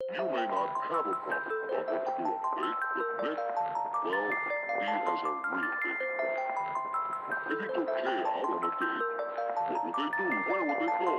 You may not have a problem about what to do on a date, but Nick, well, he has a real dating problem. If he took Kay out on a date, what would they do? Where would they go?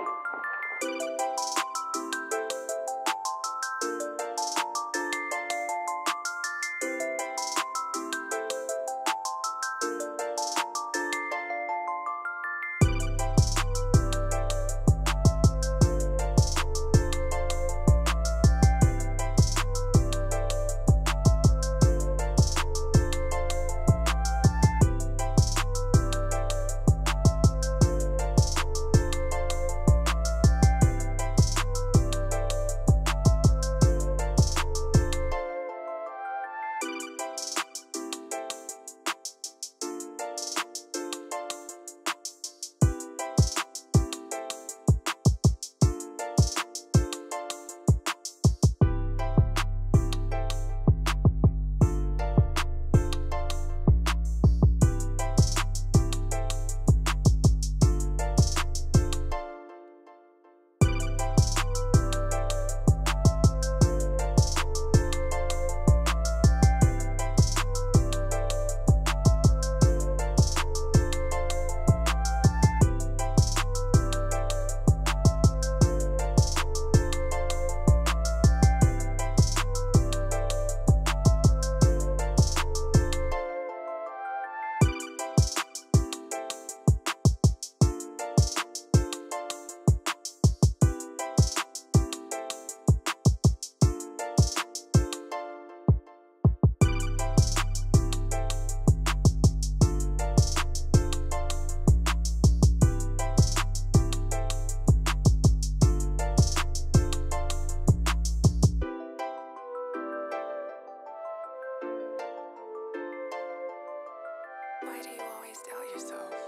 Why do you always doubt yourself?